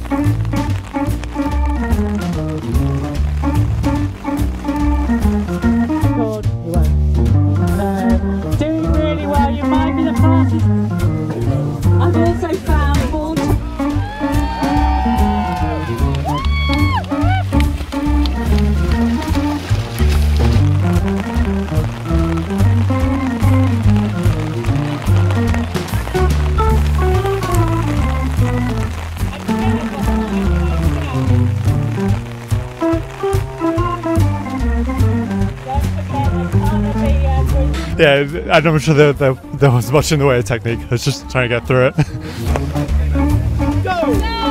Doing really well, you might be the fastest. I've also found Vaughan. Yeah, I'm not sure there was much in the way of technique. I was just trying to get through it. Go!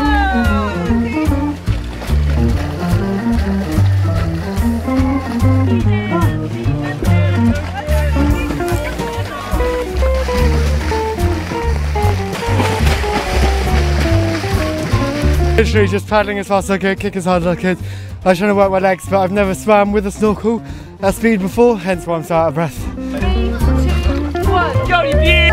Literally just paddling as fast as I could, kick as hard as I could. I was trying to work my legs, but I've never swam with a snorkel at speed before, hence why I'm so out of breath. 3, 2, 1, go!